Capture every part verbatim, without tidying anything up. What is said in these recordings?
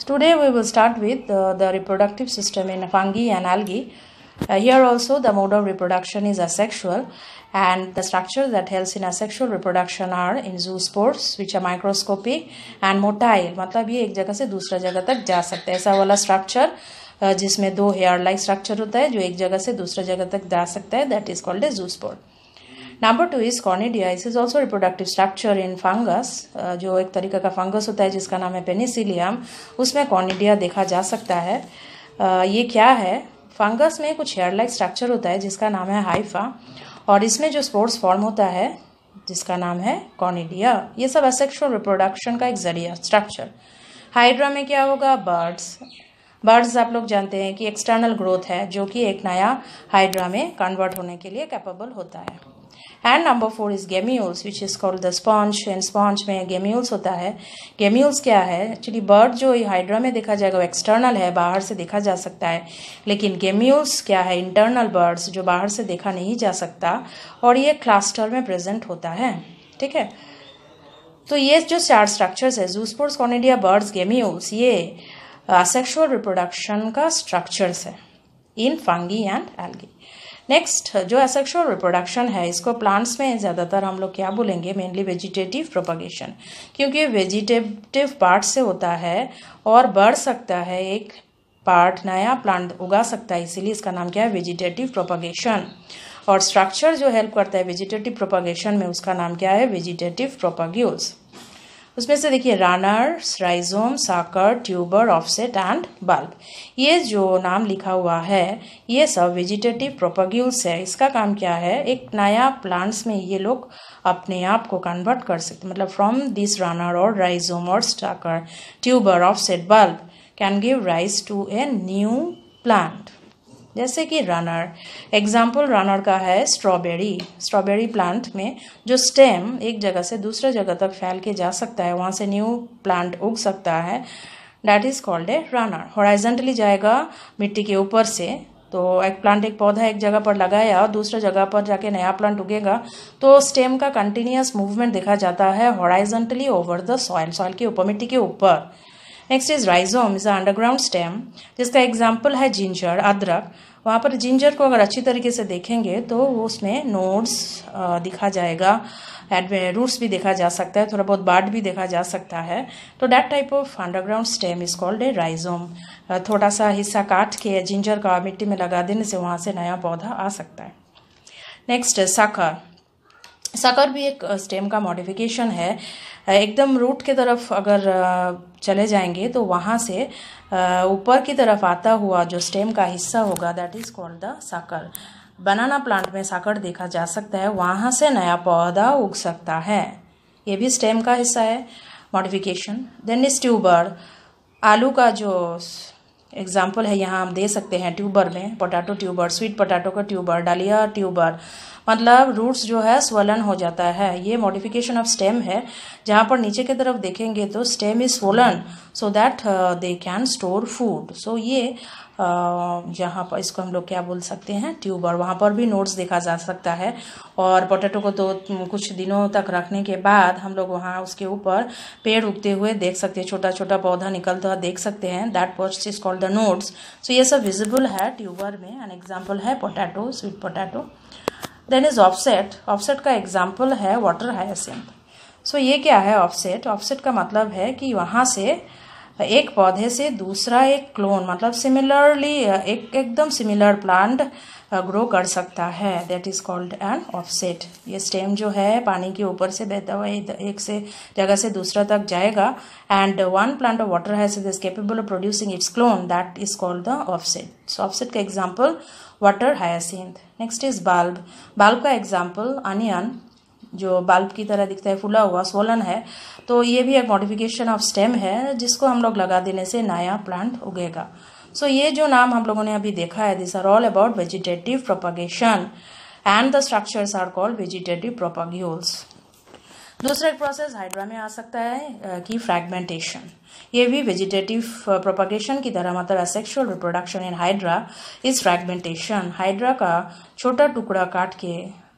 Today we will start with uh, the reproductive system in fungi and algae. Uh, here also the mode of reproduction is asexual, and the structures that helps in asexual reproduction are in zoospores which are microscopic and motile, मतलब ये एक जगह से दूसरा जगह तक जा सकता है. ऐसा वाला स्ट्रक्चर जिसमें दो हेयर लाइक स्ट्रक्चर होता है जो एक जगह से दूसरा जगह तक जा सकता है, that is called a zoospore. Number two is conidia. इस is also reproductive structure in fungus, जो एक तरीका का फंगस होता है जिसका नाम है पेनिसिलियम, उसमें कॉर्निडिया देखा जा सकता है. uh, ये क्या है? फंगस में कुछ हेयर लाइक स्ट्रक्चर होता है जिसका नाम है हाइफा, और इसमें जो स्पोर्स फॉर्म होता है जिसका नाम है कॉर्निडिया. ये सब असेक्सुअल रिप्रोडक्शन का एक जरिया स्ट्रक्चर. हाइड्रा में क्या होगा? बर्ड्स. बर्ड्स आप लोग जानते हैं कि एक्सटर्नल ग्रोथ है जो कि एक नया हाइड्रा में कन्वर्ट होने के लिए कैपेबल होता है. And number four is gemmules which is called the sponge. And sponge में गेम्यूल्स होता है. गेम्यूल्स क्या है? एक्चुअली बर्ड जो हाइड्रा में देखा जाएगा वो एक्सटर्नल है, बाहर से देखा जा सकता है, लेकिन गेम्यूल्स क्या है? इंटरनल बर्ड्स जो बाहर से देखा नहीं जा सकता, और ये क्लस्टर में प्रेजेंट होता है. ठीक है, तो ये जो चार स्ट्रक्चर्स है, जूस्पोर्स, कॉर्निडिया, बर्ड्स, गेम्यूल्स, ये असेक्सुअल रिप्रोडक्शन का स्ट्रक्चर्स है in fungi and algae. Next जो असेक्सुअल रिप्रोडक्शन है, इसको प्लांट्स में ज़्यादातर हम लोग क्या बोलेंगे? मेनली वेजिटेटिव प्रोपगेशन, क्योंकि वेजिटेटिव पार्ट से होता है और बढ़ सकता है, एक पार्ट नया प्लांट उगा सकता है, इसीलिए इसका नाम क्या है? Vegetative propagation. और स्ट्रक्चर जो हेल्प करता है वेजिटेटिव प्रोपगेशन में, उसका नाम क्या है? Vegetative propagules. उसमें से देखिए runner, rhizome, sucker, tuber, offset and bulb. ये जो नाम लिखा हुआ है ये सब वेजिटेटिव प्रोपग्यूल्स है. इसका काम क्या है? एक नया प्लांट्स में ये लोग अपने आप को कन्वर्ट कर सकते, मतलब फ्रॉम दिस रनर और राइजोम और sucker, tuber, offset, bulb can give rise to a new plant. जैसे कि रनर, एग्जाम्पल रनर का है स्ट्रॉबेरी. स्ट्रॉबेरी प्लांट में जो स्टेम एक जगह से दूसरे जगह तक फैल के जा सकता है, वहाँ से न्यू प्लांट उग सकता है, that is called a runner. Horizontally जाएगा मिट्टी के ऊपर से, तो एक प्लांट, एक पौधा एक जगह पर लगाया और दूसरे जगह पर जाके नया प्लांट उगेगा, तो स्टेम का कंटिन्यूअस मूवमेंट देखा जाता है horizontally over the soil, soil के ऊपर, मिट्टी के ऊपर. Next is rhizome, is underground stem, जिसका एग्जाम्पल है जिंजर, अदरक. वहाँ पर जिंजर को अगर अच्छी तरीके से देखेंगे तो उसमें नोड्स दिखा जाएगा, रूट्स भी देखा जा सकता है, थोड़ा बहुत बार्ड भी देखा जा सकता है. तो that type of underground stem is called a rhizome. थोड़ा सा हिस्सा काट के जिंजर का मिट्टी में लगा देने से वहाँ से नया पौधा आ सकता है. नेक्स्ट साकर. साकर भी एक स्टेम का मॉडिफिकेशन है. एकदम रूट की तरफ अगर चले जाएंगे तो वहाँ से ऊपर की तरफ आता हुआ जो स्टेम का हिस्सा होगा, दैट इज कॉल्ड द साकर. बनाना प्लांट में साकर देखा जा सकता है, वहाँ से नया पौधा उग सकता है, ये भी स्टेम का हिस्सा है, मॉडिफिकेशन. Then is tuber. आलू का जो एग्जाम्पल है यहाँ हम दे सकते हैं ट्यूबर में, पोटैटो ट्यूबर, स्वीट पोटैटो का ट्यूबर, डालिया ट्यूबर, मतलब रूट्स जो है स्वलन हो जाता है. ये मॉडिफिकेशन ऑफ स्टेम है. जहाँ पर नीचे की तरफ देखेंगे तो stem is swollen so that they can store food. So ये uh, यहाँ पर इसको हम लोग क्या बोल सकते हैं? ट्यूबर. वहाँ पर भी नोड्स देखा जा सकता है, और पोटैटो को तो कुछ दिनों तक रखने के बाद हम लोग वहाँ उसके ऊपर पेड़ उगते हुए देख सकते हैं, छोटा छोटा पौधा निकलता हुआ देख सकते हैं, that perch is called the nodes. So ये सब विजिबल है ट्यूबर में. एन एग्जाम्पल है potato, sweet potato. Then is offset. Offset का एग्जाम्पल है वाटर हायासिंथ. सो ये क्या है ऑफसेट? ऑफसेट का मतलब है कि वहाँ से एक पौधे से दूसरा एक क्लोन, मतलब सिमिलरली एक एकदम सिमिलर प्लांट ग्रो कर सकता है, that is called an offset. ये स्टेम जो है पानी के ऊपर से बहता हुआ एक से जगह से दूसरा तक जाएगा, and one plant of water hyacinth is capable of producing its clone, that is called the offset. So offset का example water hyacinth. Next is bulb. Bulb का एग्जाम्पल अनियन, जो बल्ब की तरह दिखता है, फूला हुआ, स्वोलन है, तो ये भी एक मॉडिफिकेशन ऑफ स्टेम है जिसको हम लोग लगा देने से नया प्लांट उगेगा. सो so, ये जो नाम हम लोगों ने अभी देखा है, this are all about vegetative propagation and the structures are called vegetative propagules. दूसरा एक प्रोसेस हाइड्रा में आ सकता है कि फ्रैगमेंटेशन. ये भी वेजिटेटिव प्रोपगेशन की तरह, मतलब asexual reproduction in hydra is fragmentation. Hydra का छोटा टुकड़ा काट के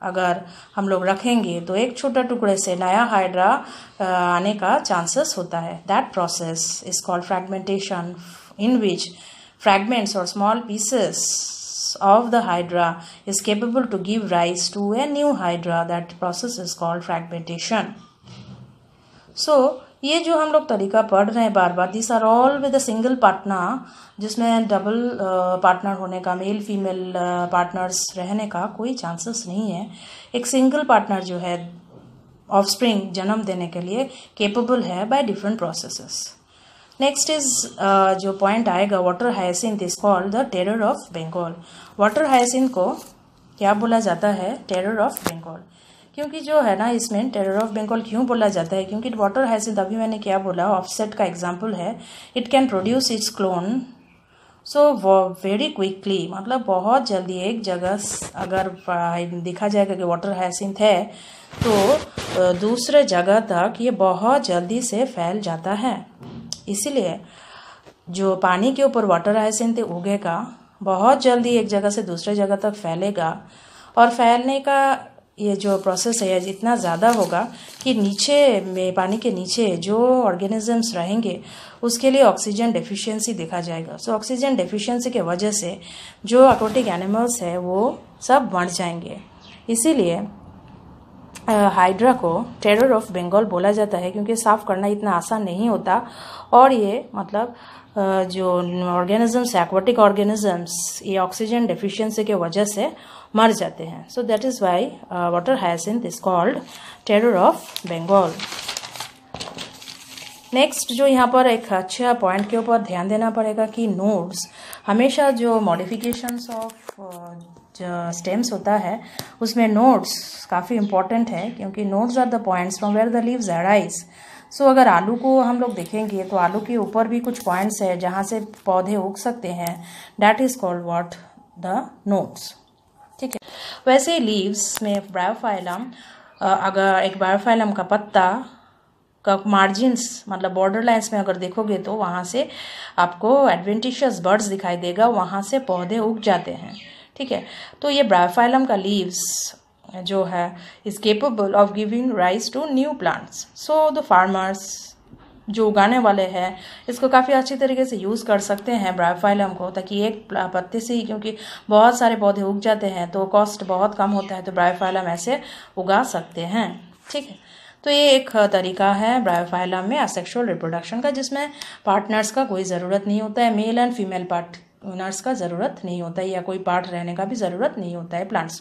अगर हम लोग रखेंगे तो एक छोटा टुकड़े से नया हाइड्रा आने का चांसेस होता है. That process is called fragmentation, in which fragments or small pieces of the hydra is capable to give rise to a new hydra. That process is called fragmentation. So ये जो हम लोग तरीका पढ़ रहे हैं बार बार, this are all with a single partner, जिसमें डबल पार्टनर होने का, मेल फीमेल पार्टनर्स रहने का कोई चांसेस नहीं है. एक सिंगल पार्टनर जो है ऑफस्प्रिंग जन्म देने के लिए केपेबल है by different processes. Next is जो पॉइंट आएगा, water hyacinth is called the terror of Bengal. Water hyacinth को क्या बोला जाता है? Terror of Bengal. क्योंकि जो है ना, इसमें टेरर ऑफ बंगाल क्यों बोला जाता है? क्योंकि वाटर हायसिंथ, अभी मैंने क्या बोला, ऑफसेट का एग्जाम्पल है. It can produce its clone so very quickly, मतलब बहुत जल्दी. एक जगह अगर देखा जाएगा कि वाटर हायसिंथ है तो दूसरे जगह तक ये बहुत जल्दी से फैल जाता है. इसीलिए जो पानी के ऊपर वाटर हायसिंथ उगेगा बहुत जल्दी एक जगह से दूसरे जगह तक फैलेगा, और फैलने का ये जो प्रोसेस है इतना ज़्यादा होगा कि नीचे में, पानी के नीचे जो ऑर्गेनिजम्स रहेंगे उसके लिए ऑक्सीजन डेफिशिएंसी देखा जाएगा. सो ऑक्सीजन डेफिशिएंसी के वजह से जो एक्वाटिक एनिमल्स है वो सब मर जाएंगे. इसीलिए हाइड्रा को टेरर ऑफ बंगाल बोला जाता है, क्योंकि साफ करना इतना आसान नहीं होता, और ये मतलब जो ऑर्गेनिजम्स, एक्वाटिक ऑर्गेनिजम्स, ये ऑक्सीजन डेफिशिएंसी के वजह से मर जाते हैं. So that is why water hyacinth is called terror of Bengal. Next जो यहाँ पर एक अच्छा पॉइंट के ऊपर ध्यान देना पड़ेगा कि नोड्स, हमेशा जो मॉडिफिकेशंस ऑफ जो स्टेम्स होता है उसमें नोड्स काफ़ी इंपॉर्टेंट है, क्योंकि nodes are the points from where the leaves arise. So अगर आलू को हम लोग देखेंगे तो आलू के ऊपर भी कुछ पॉइंट्स है जहाँ से पौधे उग सकते हैं. That is called what? The nodes. ठीक है. वैसे लीव्स में ब्रायोफाइलम, अगर एक ब्रायोफाइलम का पत्ता का मार्जिन्स, मतलब बॉर्डर लाइन्स में अगर देखोगे तो वहाँ से आपको एडवेंटिशियस बर्ड्स दिखाई देगा, वहाँ से पौधे उग जाते हैं. ठीक है. तो ये ब्रायोफाइलम का लीव्स जो है is capable of giving rise to new plants. So the farmers जो उगाने वाले हैं इसको काफ़ी अच्छी तरीके से यूज़ कर सकते हैं ब्रायोफाइलम को, ताकि एक पत्ते से ही, क्योंकि बहुत सारे पौधे उग जाते हैं तो कॉस्ट बहुत कम होता है, तो ब्रायोफाइलम ऐसे उगा सकते हैं. ठीक है. तो ये एक तरीका है ब्रायोफाइलम में असेक्सुअल रिप्रोडक्शन का, जिसमें पार्टनर्स का कोई ज़रूरत नहीं होता है, मेल एंड फीमेल पार्टनर्स का ज़रूरत नहीं होता है, या कोई पार्ट रहने का भी ज़रूरत नहीं होता है प्लांट्स.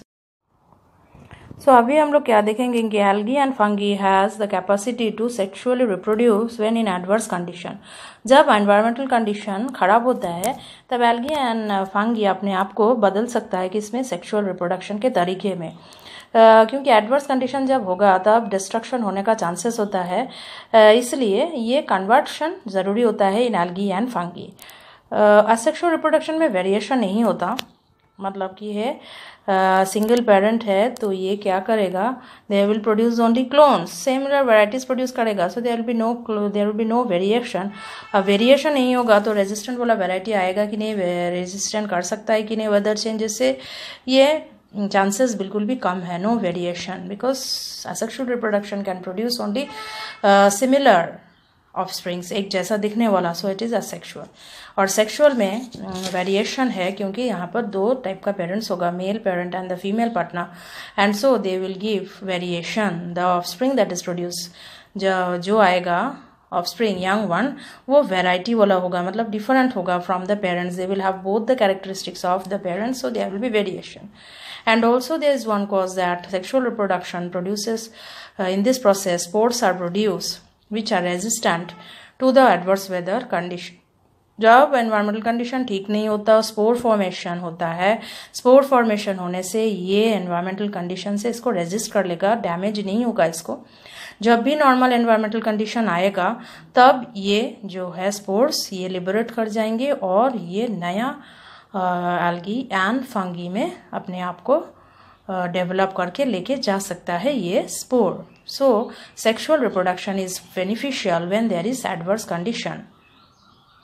सो so, अभी हम लोग क्या देखेंगे कि algae and fungi has the capacity to sexually reproduce when in adverse condition. जब एनवायरमेंटल कंडीशन खराब होता है तब एल्गी एंड फंगी अपने आप को बदल सकता है, कि इसमें सेक्सुअल रिप्रोडक्शन के तरीके में. Uh, क्योंकि एडवर्स कंडीशन जब होगा तब डिस्ट्रक्शन होने का चांसेस होता है, uh, इसलिए ये कन्वर्शन ज़रूरी होता है in algae and fungi. Asexual reproduction में वेरिएशन नहीं होता, मतलब कि है सिंगल uh, पेरेंट है तो ये क्या करेगा, they will produce only clones, similar varieties produce करेगा. So there will be no there will be no variation. अब वेरिएशन नहीं होगा तो रेजिस्टेंट वाला वेराइटी आएगा कि नहीं, रेजिस्टेंट कर सकता है कि नहीं वेदर चेंजेस से, ये चांसेस बिल्कुल भी कम है. No variation, because asexual reproduction can produce only similar offsprings, एक जैसा दिखने वाला. So it is asexual. और सेक्सुअल में वेरिएशन uh, है, क्योंकि यहाँ पर दो टाइप का पेरेंट्स होगा, male parent and the female partner, and so they will give variation. The offspring that is produce, जो जो आएगा ऑफस्प्रिंग यंग वन, वो वेराइटी वाला होगा, मतलब डिफरेंट होगा from the parents. They will have both the characteristics of the parents, so there will be variation. And also there is one cause that sexual reproduction produces, uh, in this process spores are produced which are resistant to the adverse weather condition. जब environmental condition ठीक नहीं होता, spore formation होता है. spore formation होने से ये environmental condition से इसको resist कर लेगा, damage नहीं होगा इसको. जब भी normal environmental condition आएगा तब ये जो है spores ये liberate कर जाएंगे और ये नया एल्गी एंड फंगी में अपने आप को डेवलप uh, करके लेके जा सकता है ये spore. So sexual reproduction is beneficial when there is adverse condition.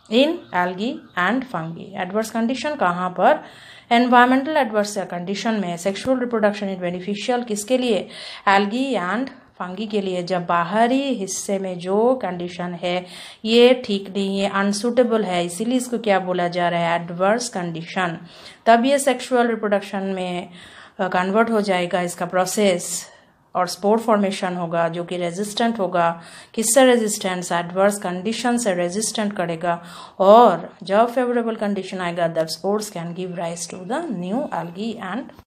In algae and fungi. Adverse condition कहाँ पर? एनवायरमेंटल एडवर्स कंडीशन में सेक्सुअल रिप्रोडक्शन इज बेनिफिशियल किसके लिए? एल्गी एंड फंगी के लिए। जब बाहरी हिस्से में जो कंडीशन है ये ठीक नहीं है, अनसूटेबल है, इसीलिए इसको क्या बोला जा रहा है? Adverse condition. तब ये सेक्सुअल रिप्रोडक्शन में कन्वर्ट हो जाएगा इसका प्रोसेस और स्पोर फॉर्मेशन होगा जो कि रेजिस्टेंट होगा। किससे रेजिस्टेंट? एडवर्स कंडीशन से रेजिस्टेंट करेगा। और जब फेवरेबल कंडीशन आएगा that spores can give rise to the new algae and